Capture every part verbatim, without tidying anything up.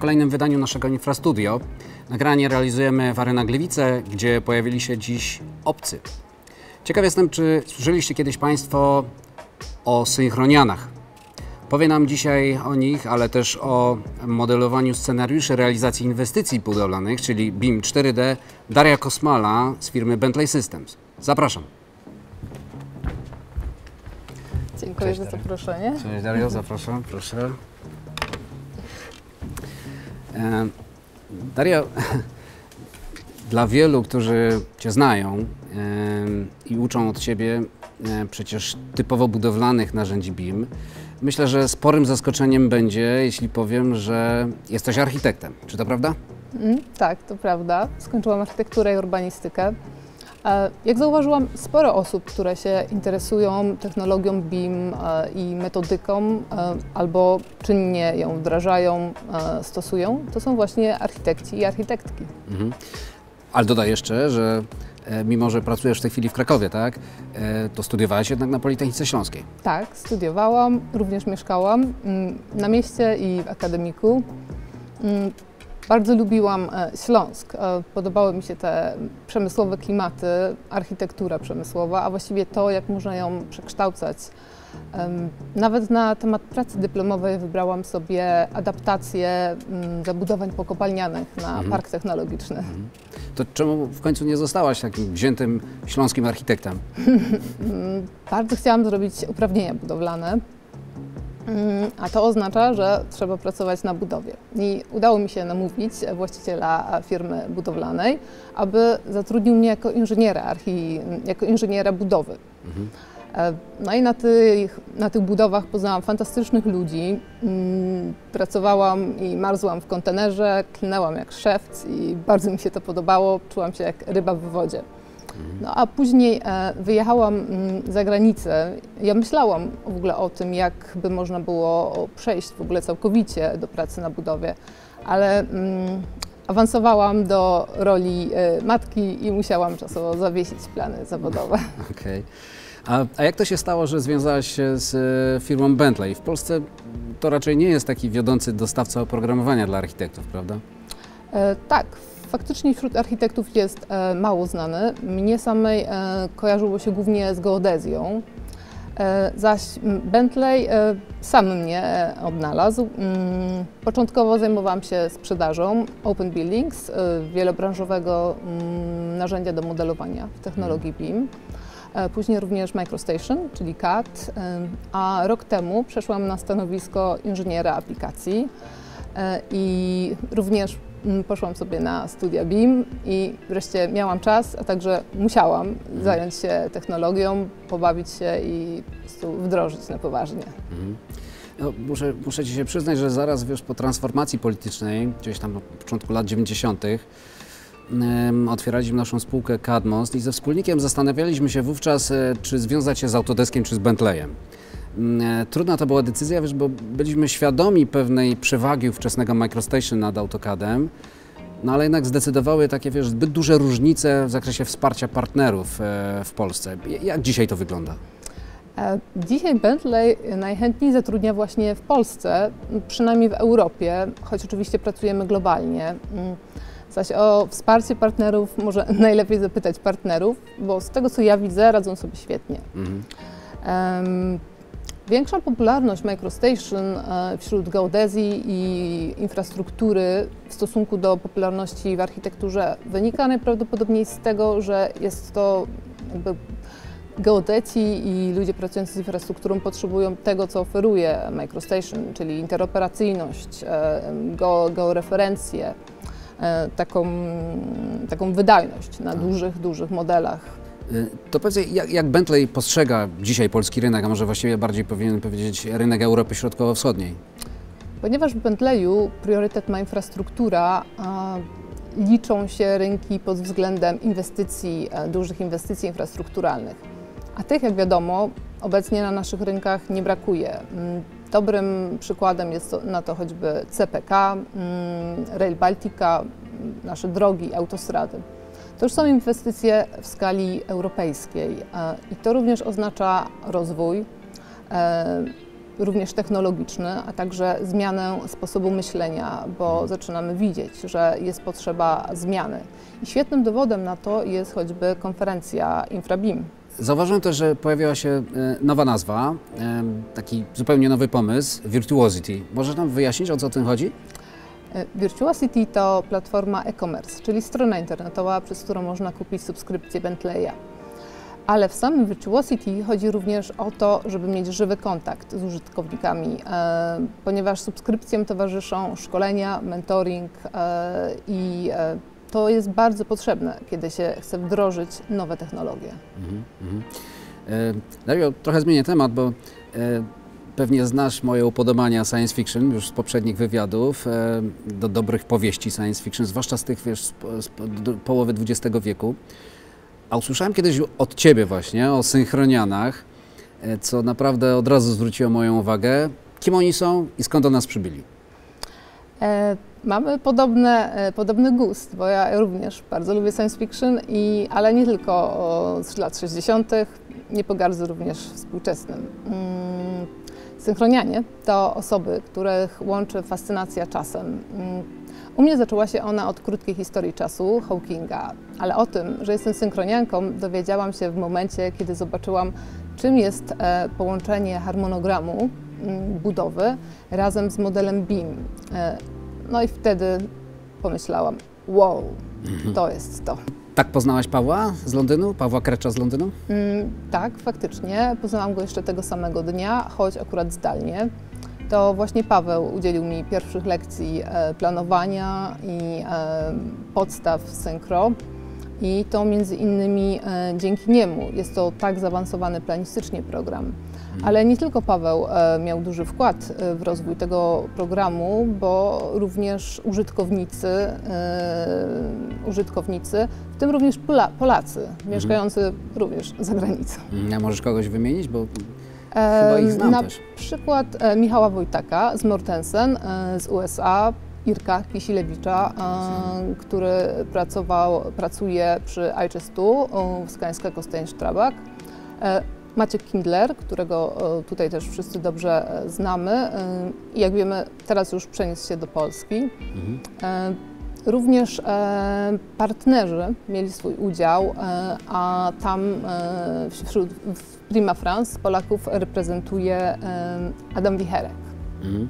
kolejnym wydaniu naszego Infrastudio. Nagranie realizujemy w Arena Gliwice, gdzie pojawili się dziś obcy. Ciekaw jestem, czy słyszeliście kiedyś Państwo o synchronianach. Powie nam dzisiaj o nich, ale też o modelowaniu scenariuszy realizacji inwestycji budowlanych, czyli B I M cztery D, Daria Kosmala z firmy Bentley Systems. Zapraszam. Dziękuję Cześć, za zaproszenie. Cześć Dario, zapraszam, proszę. E, Dario, dla wielu, którzy Cię znają e, i uczą od Ciebie e, przecież typowo budowlanych narzędzi B I M, myślę, że sporym zaskoczeniem będzie, jeśli powiem, że jesteś architektem. Czy to prawda? Mm, tak, to prawda. Skończyłam architekturę i urbanistykę. Jak zauważyłam, sporo osób, które się interesują technologią B I M i metodyką, albo czynnie ją wdrażają, stosują, to są właśnie architekci i architektki. Mhm. Ale dodaj jeszcze, że mimo że pracujesz w tej chwili w Krakowie, tak, to studiowałaś jednak na Politechnice Śląskiej. Tak, studiowałam, również mieszkałam na mieście i w akademiku. Bardzo lubiłam Śląsk. Podobały mi się te przemysłowe klimaty, architektura przemysłowa, a właściwie to, jak można ją przekształcać. Nawet na temat pracy dyplomowej wybrałam sobie adaptację zabudowań pokopalnianych na mhm. park technologiczny. Mhm. To czemu w końcu nie zostałaś takim wziętym śląskim architektem? Bardzo chciałam zrobić uprawnienia budowlane. A to oznacza, że trzeba pracować na budowie. I udało mi się namówić właściciela firmy budowlanej, aby zatrudnił mnie jako inżyniera, archi, jako inżyniera budowy. Mhm. No i na tych, na tych budowach poznałam fantastycznych ludzi. Pracowałam i marzłam w kontenerze, klnęłam jak szewc i bardzo mi się to podobało. Czułam się jak ryba w wodzie. No a później wyjechałam za granicę. Ja myślałam w ogóle o tym, jak by można było przejść w ogóle całkowicie do pracy na budowie, ale mm, awansowałam do roli matki i musiałam czasowo zawiesić plany zawodowe. Okay. A, a jak to się stało, że związałaś się z firmą Bentley? W Polsce to raczej nie jest taki wiodący dostawca oprogramowania dla architektów, prawda? E, tak. Faktycznie wśród architektów jest e, mało znany. Mnie samej e, kojarzyło się głównie z geodezją, e, zaś Bentley e, sam mnie e, odnalazł. Mm, początkowo zajmowałam się sprzedażą Open Buildings, e, wielobranżowego mm, narzędzia do modelowania w technologii B I M. E, później również MicroStation, czyli C A D, e, a rok temu przeszłam na stanowisko inżyniera aplikacji e, i również poszłam sobie na studia B I M i wreszcie miałam czas, a także musiałam mhm. zająć się technologią, pobawić się i po prostu wdrożyć na poważnie. Mhm. No, muszę, muszę Ci się przyznać, że zaraz wiesz, po transformacji politycznej, gdzieś tam na początku lat dziewięćdziesiątych, um, otwieraliśmy naszą spółkę Cadmost i ze wspólnikiem zastanawialiśmy się wówczas, czy związać się z Autodeskiem, czy z Bentleyem. Trudna to była decyzja, wiesz, bo byliśmy świadomi pewnej przewagi ówczesnego MicroStation nad AutoCADem, no ale jednak zdecydowały takie, wiesz, zbyt duże różnice w zakresie wsparcia partnerów w Polsce. Jak dzisiaj to wygląda? Dzisiaj Bentley najchętniej zatrudnia właśnie w Polsce, przynajmniej w Europie, choć oczywiście pracujemy globalnie. Zaś o wsparcie partnerów może najlepiej zapytać partnerów, bo z tego co ja widzę, radzą sobie świetnie. Mhm. Um, Większa popularność MicroStation wśród geodezji i infrastruktury w stosunku do popularności w architekturze wynika najprawdopodobniej z tego, że jest to jakby geodeci i ludzie pracujący z infrastrukturą potrzebują tego, co oferuje MicroStation, czyli interoperacyjność, georeferencję, taką, taką wydajność na dużych, dużych modelach. To powiedz, jak, jak Bentley postrzega dzisiaj polski rynek, a może właściwie bardziej powinien powiedzieć rynek Europy Środkowo-Wschodniej? Ponieważ w Bentleyu priorytet ma infrastruktura, a liczą się rynki pod względem inwestycji, dużych inwestycji infrastrukturalnych. A tych, jak wiadomo, obecnie na naszych rynkach nie brakuje. Dobrym przykładem jest na to choćby C P K, Rail Baltica, nasze drogi, autostrady. To już są inwestycje w skali europejskiej i to również oznacza rozwój. również technologiczny, a także zmianę sposobu myślenia, bo zaczynamy widzieć, że jest potrzeba zmiany. I świetnym dowodem na to jest choćby konferencja InfraBeam. Zauważyłem też, że pojawiła się nowa nazwa, taki zupełnie nowy pomysł, Virtuosity. Możesz nam wyjaśnić, o co tym chodzi? Virtuosity to platforma e-commerce, czyli strona internetowa, przez którą można kupić subskrypcję Bentleya. Ale w samym Virtuosity chodzi również o to, żeby mieć żywy kontakt z użytkownikami, e, ponieważ subskrypcjom towarzyszą szkolenia, mentoring e, i e, to jest bardzo potrzebne, kiedy się chce wdrożyć nowe technologie. Mhm, mhm. E, Dario, trochę zmienię temat, bo e, pewnie znasz moje upodobania science fiction już z poprzednich wywiadów e, do dobrych powieści science fiction, zwłaszcza z tych, wiesz, z, z połowy dwudziestego wieku. A usłyszałem kiedyś od Ciebie właśnie o synchronianach, co naprawdę od razu zwróciło moją uwagę. Kim oni są i skąd do nas przybyli? E, mamy podobne, e, podobny gust, bo ja również bardzo lubię science fiction, i, ale nie tylko o, z lat sześćdziesiątych, nie pogardzę również współczesnym. Mm, synchronianie to osoby, których łączy fascynacja czasem. Mm, U mnie zaczęła się ona od krótkiej historii czasu Hawkinga, ale o tym, że jestem synchronianką, dowiedziałam się w momencie, kiedy zobaczyłam, czym jest e, połączenie harmonogramu m, budowy razem z modelem BEAM. E, no i wtedy pomyślałam, wow, mhm. to jest to. Tak poznałaś Pawła z Londynu? Pawła Krecza z Londynu? Mm, tak, faktycznie. Poznałam go jeszcze tego samego dnia, choć akurat zdalnie. To właśnie Paweł udzielił mi pierwszych lekcji planowania i podstaw synchro, i to między innymi dzięki niemu jest to tak zaawansowany planistycznie program. Ale nie tylko Paweł miał duży wkład w rozwój tego programu, bo również użytkownicy, użytkownicy w tym również Polacy, mhm. mieszkający również za granicą. A możesz kogoś wymienić? Bo chyba ich znam Na też. przykład Michała Wojtaka z Mortensen z U S A, Irka Kisilewicza, który pracował, pracuje przy I C E S tu w Skańska Kostein-Strabag, Maciek Kindler, którego tutaj też wszyscy dobrze znamy i jak wiemy teraz już przeniósł się do Polski. Mhm. Również e, partnerzy mieli swój udział, e, a tam e, wśród w Prima France Polaków reprezentuje e, Adam Wicherek. Mhm.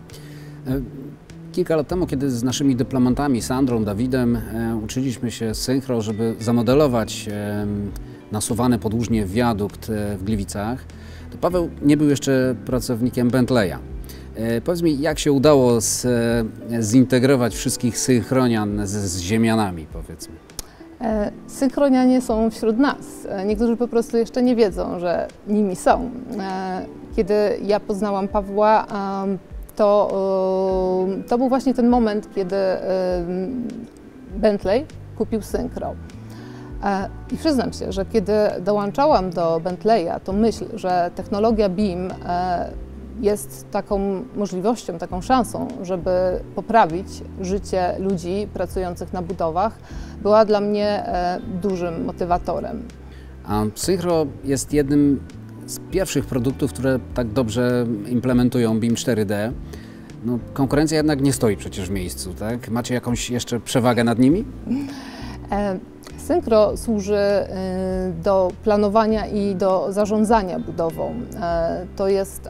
Kilka lat temu, kiedy z naszymi dyplomatami, Sandrą, Dawidem, e, uczyliśmy się synchro, żeby zamodelować e, nasuwany podłużnie wiadukt w Gliwicach, to Paweł nie był jeszcze pracownikiem Bentleya. E, powiedz mi, jak się udało z, e, zintegrować wszystkich synchronian z, z ziemianami, powiedzmy? E, synchronianie są wśród nas. E, niektórzy po prostu jeszcze nie wiedzą, że nimi są. E, kiedy ja poznałam Pawła, e, to, e, to był właśnie ten moment, kiedy e, Bentley kupił synchro. E, I przyznam się, że kiedy dołączałam do Bentleya, to myśl, że technologia BEAM e, jest taką możliwością, taką szansą, żeby poprawić życie ludzi pracujących na budowach, była dla mnie e, dużym motywatorem. A synchro jest jednym z pierwszych produktów, które tak dobrze implementują BEAM cztery D. No, konkurencja jednak nie stoi przecież w miejscu, tak? Macie jakąś jeszcze przewagę nad nimi? E, Synchro służy do planowania i do zarządzania budową. To jest,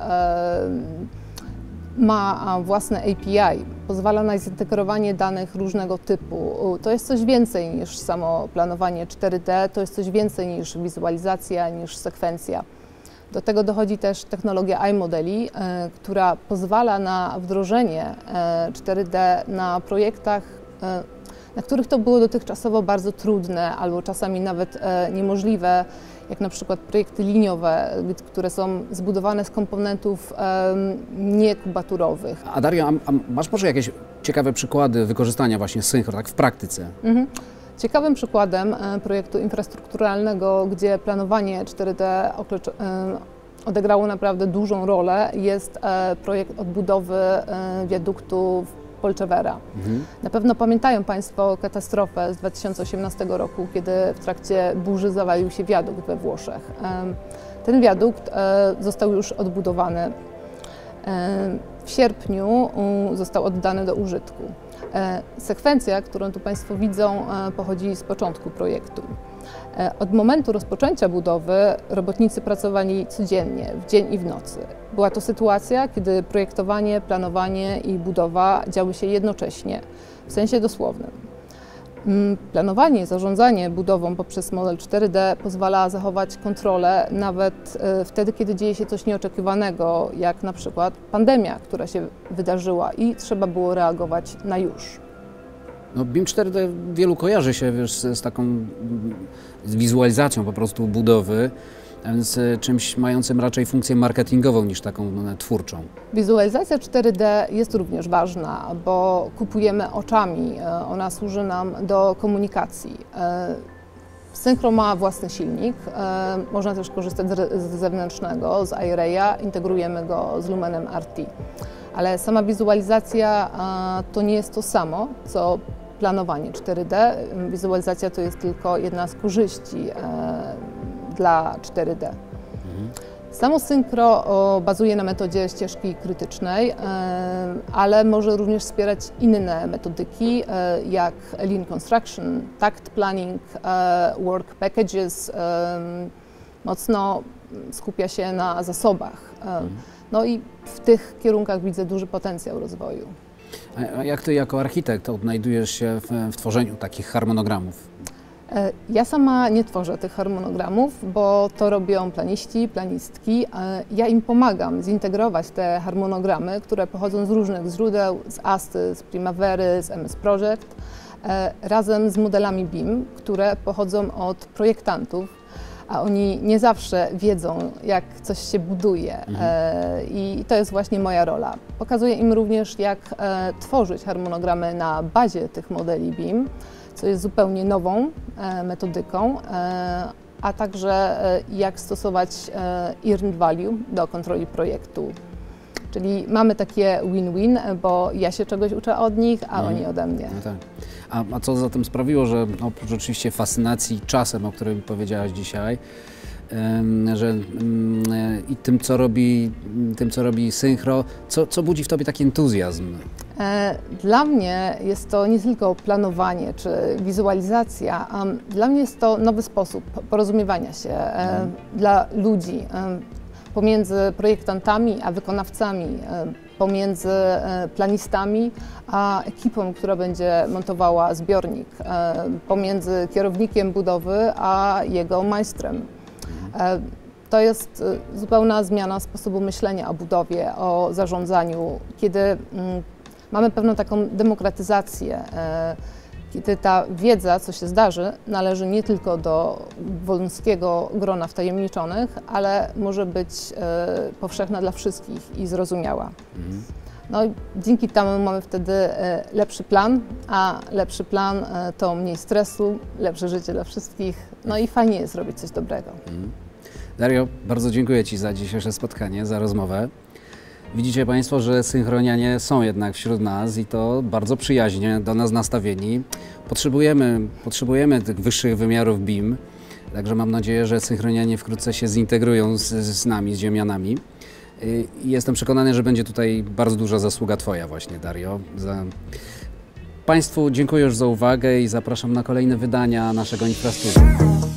ma własne A P I, pozwala na zintegrowanie danych różnego typu. To jest coś więcej niż samo planowanie cztery D, to jest coś więcej niż wizualizacja, niż sekwencja. Do tego dochodzi też technologia iModeli, która pozwala na wdrożenie cztery D na projektach, na których to było dotychczasowo bardzo trudne albo czasami nawet e, niemożliwe, jak na przykład projekty liniowe, które są zbudowane z komponentów e, niekubaturowych. A Dario, a, a masz może jakieś ciekawe przykłady wykorzystania właśnie synchro, tak w praktyce? Mhm. Ciekawym przykładem e, projektu infrastrukturalnego, gdzie planowanie cztery D e, odegrało naprawdę dużą rolę, jest e, projekt odbudowy e, wiaduktu w Polczewera. Mhm. Na pewno pamiętają Państwo katastrofę z dwa tysiące osiemnastego roku, kiedy w trakcie burzy zawalił się wiadukt we Włoszech. Ten wiadukt został już odbudowany. W sierpniu został oddany do użytku. Sekwencja, którą tu Państwo widzą, pochodzi z początku projektu. Od momentu rozpoczęcia budowy robotnicy pracowali codziennie, w dzień i w nocy. Była to sytuacja, kiedy projektowanie, planowanie i budowa działy się jednocześnie, w sensie dosłownym. Planowanie i zarządzanie budową poprzez model cztery D pozwala zachować kontrolę nawet wtedy, kiedy dzieje się coś nieoczekiwanego, jak na przykład pandemia, która się wydarzyła i trzeba było reagować na już. No, B I M cztery D wielu kojarzy się, wiesz, z, z taką z wizualizacją po prostu budowy, a więc czymś mającym raczej funkcję marketingową niż taką no, twórczą. Wizualizacja cztery D jest również ważna, bo kupujemy oczami. Ona służy nam do komunikacji. Synchro ma własny silnik, można też korzystać z zewnętrznego, z iRaya, integrujemy go z Lumenem R T. Ale sama wizualizacja to nie jest to samo, co planowanie cztery D. Wizualizacja to jest tylko jedna z korzyści dla cztery D. Mhm. Samo synchro bazuje na metodzie ścieżki krytycznej, ale może również wspierać inne metodyki, jak Lean Construction, Tact Planning, Work Packages. Mocno skupia się na zasobach. Mhm. No i w tych kierunkach widzę duży potencjał rozwoju. A jak Ty jako architekt odnajdujesz się w, w tworzeniu takich harmonogramów? Ja sama nie tworzę tych harmonogramów, bo to robią planiści, planistki. Ja im pomagam zintegrować te harmonogramy, które pochodzą z różnych źródeł, z ASTY, z Primavery, z M S Project, razem z modelami B I M, które pochodzą od projektantów, a oni nie zawsze wiedzą, jak coś się buduje. Mhm. I to jest właśnie moja rola. Pokazuję im również, jak tworzyć harmonogramy na bazie tych modeli B I M, co jest zupełnie nową metodyką, a także jak stosować earned value do kontroli projektu. Czyli mamy takie win-win, bo ja się czegoś uczę od nich, a mhm. oni ode mnie. No tak. a, a co zatem sprawiło, że oprócz oczywiście fascynacji czasem, o którym powiedziałaś dzisiaj, że i tym, co robi, tym, co robi synchro, co, co budzi w Tobie taki entuzjazm? Dla mnie jest to nie tylko planowanie czy wizualizacja, dla mnie jest to nowy sposób porozumiewania się hmm. dla ludzi pomiędzy projektantami a wykonawcami, pomiędzy planistami a ekipą, która będzie montowała zbiornik, pomiędzy kierownikiem budowy a jego majstrem. To jest zupełna zmiana sposobu myślenia o budowie, o zarządzaniu, kiedy mamy pewną taką demokratyzację, kiedy ta wiedza, co się zdarzy, należy nie tylko do wąskiego grona wtajemniczonych, ale może być powszechna dla wszystkich i zrozumiała. Mhm. No i dzięki temu mamy wtedy lepszy plan, a lepszy plan to mniej stresu, lepsze życie dla wszystkich, no i fajnie jest robić coś dobrego. Mhm. Dario, bardzo dziękuję Ci za dzisiejsze spotkanie, za rozmowę. Widzicie Państwo, że synchronianie są jednak wśród nas i to bardzo przyjaźnie do nas nastawieni. Potrzebujemy, potrzebujemy tych wyższych wymiarów B I M, także mam nadzieję, że synchronianie wkrótce się zintegrują z, z nami, z ziemianami. I jestem przekonany, że będzie tutaj bardzo duża zasługa Twoja właśnie, Dario. Za... Państwu dziękuję już za uwagę i zapraszam na kolejne wydania naszego Infrastudium.